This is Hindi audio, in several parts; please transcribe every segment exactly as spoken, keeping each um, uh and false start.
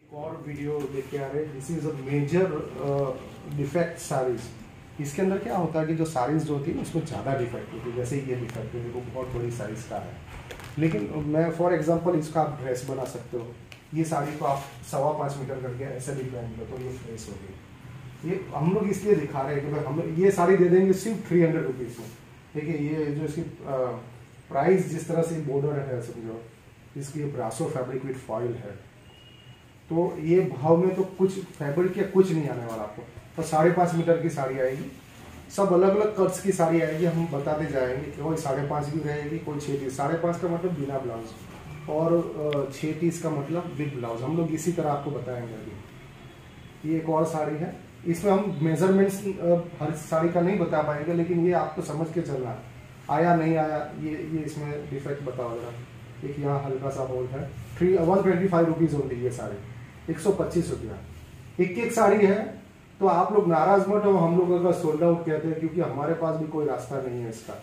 और वीडियो लेके आ रहे हैं। This is a major defect saris. इसके अंदर क्या होता है कि जो साड़ीज जो होती है उसमें ज़्यादा डिफेक्ट होती है, जैसे ये डिफेक्ट है, देखो बहुत बड़ी साइज का है। लेकिन मैं फॉर एग्जांपल इसका आप ड्रेस बना सकते हो। ये साड़ी को आप सवा पाँच मीटर करके ऐसे भी पहन लो तो ये फ्रेश होगी। ये हम लोग इसलिए दिखा रहे हैं कि भाई हम ये साड़ी दे देंगे सिर्फ थ्री हंड्रेड रुपीज़ में। देखिए ये जो इसकी प्राइस जिस तरह से बॉर्डर है, समझो इसकी ब्रासो फैब्रिक विथ फॉइल है, तो ये भाव में तो कुछ फैब्रिक या कुछ नहीं आने वाला आपको। तो साढ़े पाँच मीटर की साड़ी आएगी, सब अलग अलग कट्स की साड़ी आएगी। हम बताते जाएंगे कि कोई साढ़े पाँच भी रहेगी, कोई छः तीस। साढ़े पाँच का मतलब बिना ब्लाउज और छः तीस का मतलब विद ब्लाउज। हम लोग इसी तरह आपको बताएंगे अभी। ये एक और साड़ी है, इसमें हम मेजरमेंट्स हर साड़ी का नहीं बता पाएंगे, लेकिन ये आपको समझ के चलना आया नहीं आया। ये ये इसमें डिफेक्ट बताओ जरा। एक यहाँ हल्का सा होल है। Three one twenty five rupees होगी ये साड़ी, एक सौ पच्चीस रुपया। एक एक साड़ी है, तो आप लोग नाराज मत हो। हम लोग अगर सोल्ड आउट कहते हैं, क्योंकि हमारे पास भी कोई रास्ता नहीं है इसका।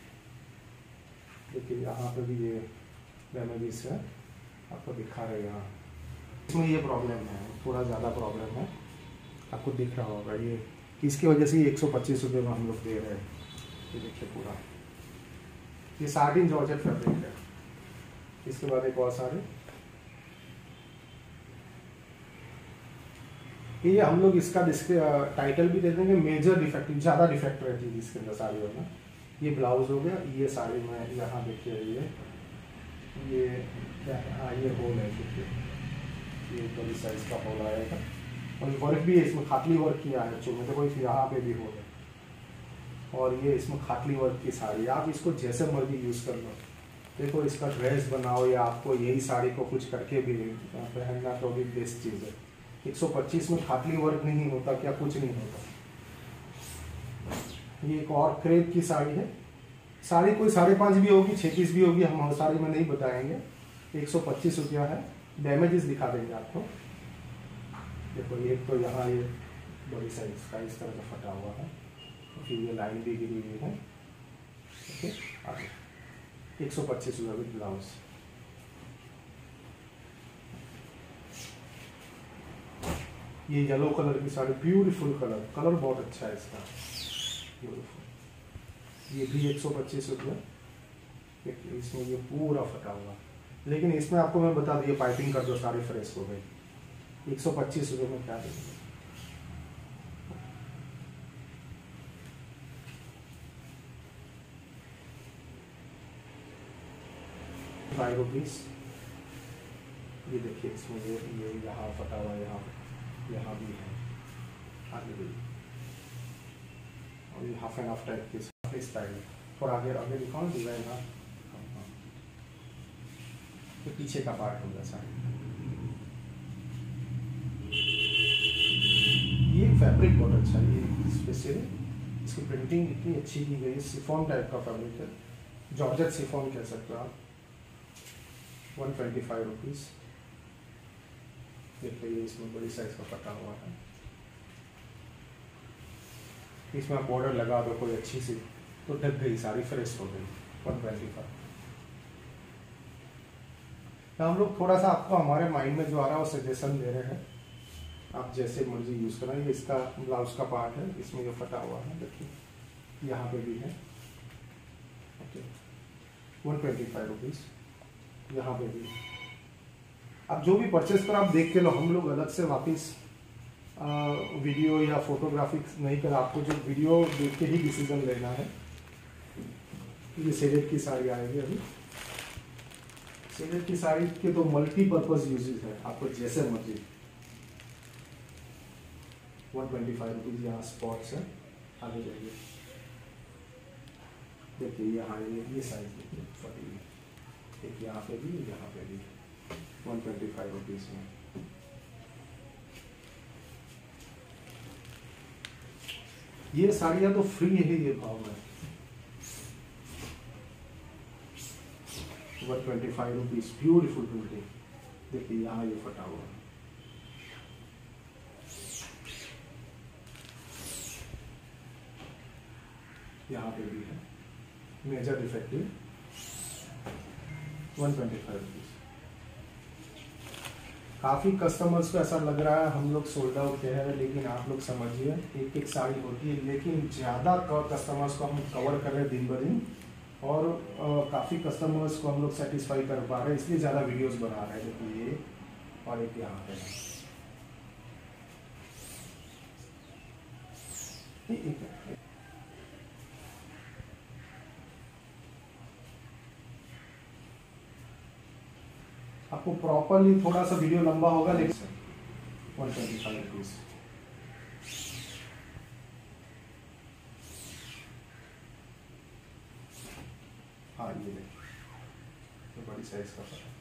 देखिए यहाँ पे भी ये डैमेजेस है, आपको दिखा रहे हैं यहाँ। इसमें ये प्रॉब्लम है, थोड़ा ज़्यादा प्रॉब्लम है, आपको दिख रहा होगा। ये इसकी वजह से एक सौ पच्चीस रुपये में हम लोग दे रहे हैं। ये देखिए पूरा ये साटिन जॉर्जेट फैब्रिक है। इसके बाद एक और साड़ी, ये हम लोग इसका टाइटल भी दे देंगे, मेजर डिफेक्टिव। ज़्यादा डिफेक्ट रहती है इसके अंदर साड़ियों में। ये ब्लाउज हो गया। ये साड़ी में यहाँ देखिए ये ये क्या है, हाँ ये होल है, देखिए ये बड़ी साइज का होल आएगा। और वर्क भी है इसमें, खाटली वर्क किया है चुन में, तो कोई यहाँ पे भी होल है। और ये इसमें खाटली वर्क की साड़ी, आप इसको जैसे मर्जी यूज़ कर लो। देखो इसका ड्रेस बनाओ या आपको यही साड़ी को कुछ करके भी पहनना तो भी बेस्ट चीज़ है। एक सौ पच्चीस में खाटली वर्क नहीं होता क्या, कुछ नहीं होता। ये एक और क्रेप की साड़ी है। साड़ी कोई साढ़े पाँच भी होगी, छत्तीस भी होगी, हम हर साड़ी में नहीं बताएंगे। एक सौ पच्चीस रुपया है। डैमेजेस दिखा देंगे आपको। देखो ये तो यहाँ ये बड़ी साइज का इस तरह का फटा हुआ है, फिर ये लाइन भी गिरी हुई है। ओके, आगे एक सौ पच्चीस रुपये विद ब्लाउज। ये येलो कलर की साड़ी, ब्यूटीफुल कलर, कलर बहुत अच्छा है इसका, ब्यूटीफुल। ये भी एक सौ पच्चीस रुपये। इसमें ये पूरा फटा हुआ, लेकिन इसमें आपको मैं बता दिया पाइपिंग कर दो, साड़ी फ्रेश हो गई। एक सौ पच्चीस रुपये में क्या देंगे। Five rupees. ये देखिए इसमें ये ये यहाँ फटा हुआ, यहाँ यहाँ भी है, आगे भी। और ये हाफ एंड हाफ टाइप के स्टाइल। और आगे आगे दिखाओ डिजाइन। हाँ हाँ, तो पीछे का पार्ट होगा साड़ी। ये फैब्रिक बहुत अच्छा है, ये स्पेशली इसकी प्रिंटिंग इतनी अच्छी की गई है। सिफॉन टाइप का फैब्रिक है, जॉर्जेट सिफॉन कह सकते हो आप। One twenty five rupees. देखिए इसमें बड़ी साइज का फटा हुआ है। इसमें आप बॉर्डर लगा दो कोई अच्छी सी, तो ढक गई साड़ी, फ्रेश हो गई। One twenty five. हम लोग थोड़ा सा आपको हमारे माइंड में जो आ रहा है वो सजेशन दे रहे हैं, आप जैसे मर्जी यूज़ करें। ये इसका ब्लाउज का पार्ट है, इसमें जो फटा हुआ है देखिए यहाँ पे भी है। Okay, one twenty five rupees. यहाँ पे भी आप जो भी परचेस करो आप देख के लो। हम लोग अलग से वापस वीडियो या फोटोग्राफी नहीं कर, आपको जो वीडियो देख के ही डिसीजन लेना है। ये सेलेट की साड़ी आएगी अभी। सेलेट की साड़ी के तो मल्टीपर्पज यूजेस है, आपको जैसे मर्जी। One twenty five rupees. यहाँ स्पॉट्स है, आगे जाइए देखिए यहाँ ये ये साइज देखिए फटी है, एक यहाँ पे भी, यहाँ पे भी। वन ट्वेंटी फाइव रुपीज़ में ये साड़ियाँ तो फ्री है ये भाव में। One twenty five rupees, beautiful printing. देखिए यहाँ ये फटा हुआ है। यहाँ पे भी है major defective. One twenty five rupees. काफ़ी कस्टमर्स को ऐसा लग रहा है हम लोग सोल्ड आउट कह रहे हैं, लेकिन आप लोग समझिए एक एक साड़ी होती है, लेकिन ज़्यादा कस्टमर्स को हम कवर कर रहे हैं दिन ब दिन, और काफ़ी कस्टमर्स को हम लोग सेटिस्फाई कर पा रहे हैं, इसलिए ज़्यादा वीडियोस बना रहे हैं। देखिए ये और एक यहाँ पे है। आपको प्रॉपरली थोड़ा सा वीडियो लंबा होगा, लेकिन वन ट्वेंटी फाइव रुपीज। हाँ ये देखिए बड़ी साइज का है।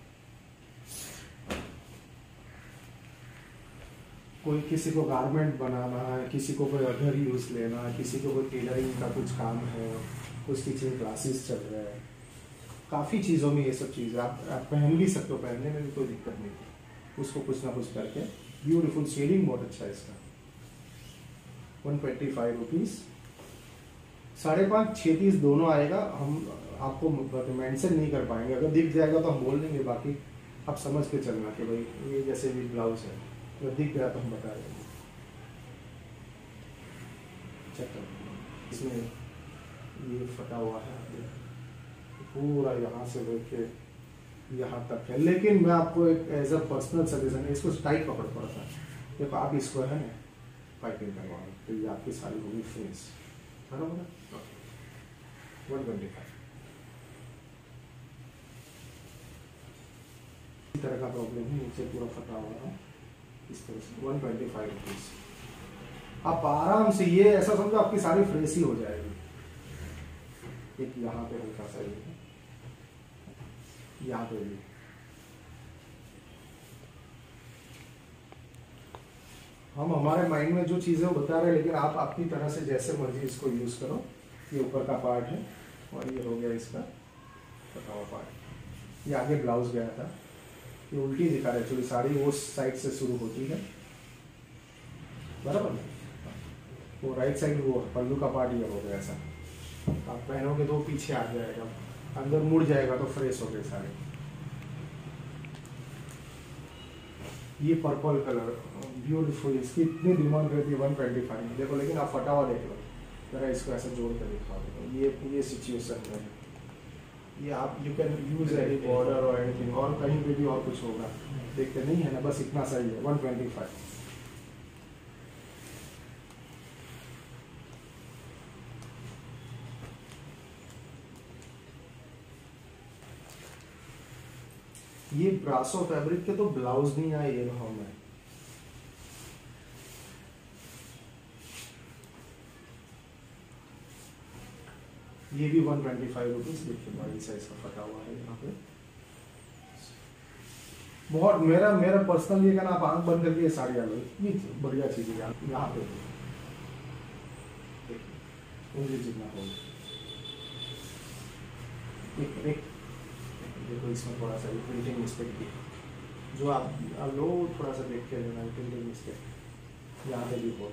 कोई किसी को गारमेंट बनाना है, किसी को कोई अदर यूज लेना है, किसी को कोई टेलरिंग का कुछ काम है, कुछ टीचिंग क्लासेस चल रहे हैं, काफ़ी चीज़ों में ये सब चीज़ें आप, आप पहन भी सकते हो, पहनने में भी कोई दिक्कत नहीं है। उसको कुछ ना कुछ करके ब्यूटीफुल शेडिंग बहुत अच्छा है इसका। वन ट्वेंटी फाइव रुपीज़, साढ़े पाँच छः पीस दोनों आएगा। हम आपको मेंशन नहीं कर पाएंगे, अगर दिख जाएगा तो हम बोल देंगे, बाकी आप समझ के चलना कि भाई ये जैसे भी ब्लाउज है, अगर दिख गया तो हम बता देंगे। चेक करो, इसमें ये फटा हुआ है पूरा यहाँ से लेके यहाँ तक है, लेकिन मैं आपको एक एज अ पर्सनल सजेशन है, इसको टाइट पकड़ पड़ा था। देखो आप इसको है ना पाइपिंग करवा तो ये आपकी सारी होगी फिनिश, बराबर है। वन ट्वेंटी फाइव इस तरह का प्रॉब्लम है, नीचे पूरा फटा हुआ है इस तरह से। वन ट्वेंटी फाइव रुपीज आप आराम से, ये ऐसा समझो आपकी सारी फ्रेश ही हो जाएगी। एक यहाँ पे हल्का सा ये है, यहाँ पे भी हम हमारे माइंड में जो चीज़ें बता रहे हैं, लेकिन आप आपकी तरह से जैसे मर्जी इसको यूज करो। ये ऊपर का पार्ट है और ये हो गया इसका फटा हुआ पार्ट। ये आगे ब्लाउज गया था, ये उल्टी दिखा रहा है एक्चुअली, साड़ी वो साइड से शुरू होती है, बराबर। वो राइट साइड वो पल्लू का पार्ट ये हो गया ऐसा। आप पहनोगे तो पीछे आ जाएगा, अंदर मुड़ जाएगा तो फ्रेश हो गए सारे। ये पर्पल कलर ब्यूटीफुल, इसकी इतनी डिमांड रहती है वन ट्वेंटी फाइव। देखो लेकिन आप फटा हुआ देख लो जरा, इसको ऐसा जोड़ कर दिखा दो। ये ये सिचुएशन है, ये आप you can use any border और एनीथिंग, और कहीं पे भी और कुछ होगा देखते नहीं है ना, बस इतना सही है। वन ट्वेंटी फाइव ये ब्रासो फैब्रिक के तो ब्लाउज नहीं आए ये भाव में। ये भी वन ट्वेंटी फाइव रुपीज। देखिए बड़ी साइज का फटा हुआ है यहाँ पे, बहुत मेरा मेरा पर्सनल ये कहना, आप आंख बंद करके ये साड़ी आ लो, इतनी बढ़िया चीज है। यहाँ पे देखिए जितना हो एक एक देखो, इसमें थोड़ा सा प्रिंटिंग मिस्टेक की, जो आप लो थोड़ा सा देख के लेना, प्रिंटिंग मिस्टेक यहाँ पे भी हो।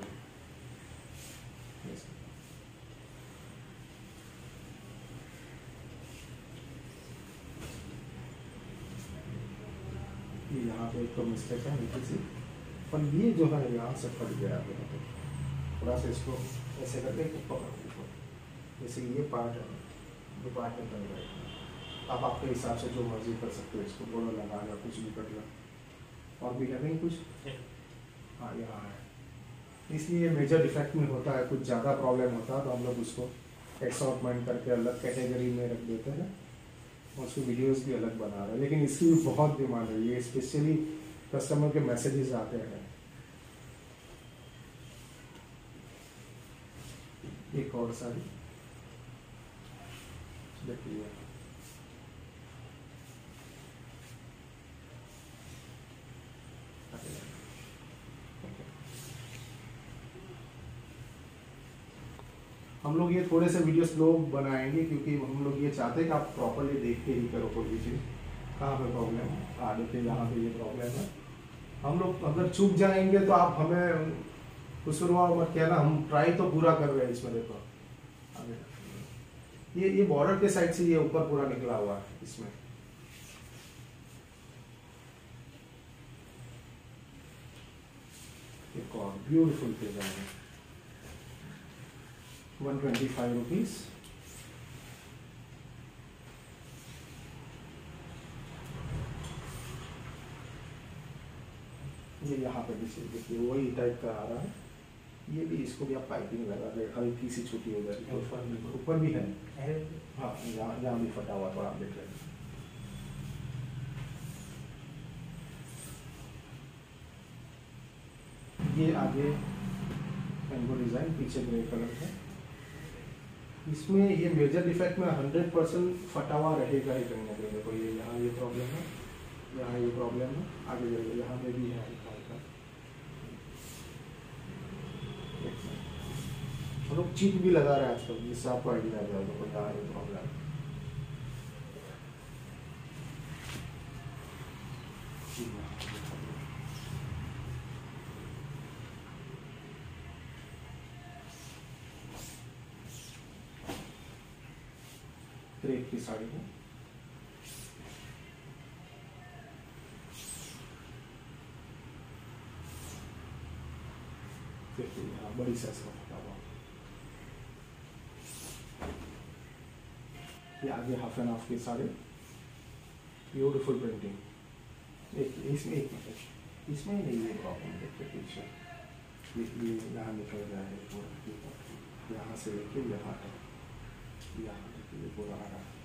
यहाँ पे एक तो मिस्टेक है नीचे से, पर ये जो है यहाँ से फट गया है, तो थोड़ा सा इसको ऐसे करके पकड़, जैसे ये पार्ट है दो पार्ट में बन जाएगा। आप आपके हिसाब से जो मर्जी कर सकते हो, इसको बोलो लगा लो, कुछ भी कर लो। और भी है नहीं कुछ, हाँ यहाँ है। इसलिए मेजर डिफेक्ट में होता है, कुछ ज़्यादा प्रॉब्लम होता है तो हम लोग उसको एक्सॉर्टमेंट करके अलग कैटेगरी में रख देते हैं, और उसकी वीडियोस भी अलग बना रहे हैं। लेकिन इसकी भी बहुत डिमांड है, ये स्पेशली कस्टमर के मैसेजेस आते हैं। एक और साड़ी देखिए, हम लोग ये थोड़े से वीडियो स्लो बनाएंगे, क्योंकि हम लोग ये चाहते हैं कि आप प्रॉपरली देख के ही करो कोई भी चीज़, कहाँ पे प्रॉब्लम है, आगे पे यहाँ पे ये प्रॉब्लम है। हम लोग अगर चूक जाएंगे तो आप हमें कुसुरवा मत कहना, हम ट्राई तो पूरा कर रहे हैं इसमें। देखो आगे ये ये बॉर्डर के साइड से ये ऊपर पूरा निकला हुआ है इसमें, एक और ब्यूटीफुल डिजाइन है, वन ट्वेंटी फाइव रुपीज। ये यहाँ पे भी देखिए वही टाइप का आ रहा है, ये भी, इसको भी आप पाइपिंग लगा दे, हल्की सी छुट्टी हो जाएगी, ऊपर भी ऊपर भी है, हाँ यहाँ यहाँ भी फटा हुआ थोड़ा आप देख लेंगे। ये आगे एम्बो डिज़ाइन, पीछे ग्रे कलर है। इसमें ये मेजर डिफेक्ट में हंड्रेड परसेंट फटा हुआ रहेगा ही कहीं ना कहीं। देखो ये यहाँ ये प्रॉब्लम है, यहाँ ये प्रॉब्लम है, आगे जाइए यहाँ पे भी है हल्का हल्का। लोग चिप भी लगा रहे हैं आजकल, जिससे आपको आइडिया आ जाएगा कोई यहाँ ये प्रॉब्लम। क्रेप की साड़ी है, यहाँ बड़ी साइज का फटा हुआ। ये आगे हाफ एंड हाफ की साड़ी, ब्यूटीफुल प्रिंटिंग। एक इसमें एक मिनट, इसमें नहीं है प्रॉब्लम, देखिए पीछे ये यहाँ निकल रहा है पूरा, यहाँ से लेके यहाँ तक, यहाँ तक ये पूरा आ रहा है।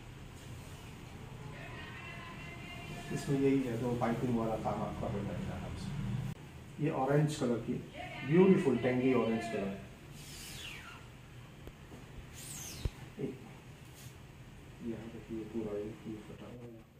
इसमें यही है, तो पाइपिंग वाला काम आपका हो जाएगा आपसे। ये ऑरेंज कलर की ब्यूटीफुल टेंगी ऑरेंज कलर, यहाँ देखिए पूरा ये फटा हुआ है।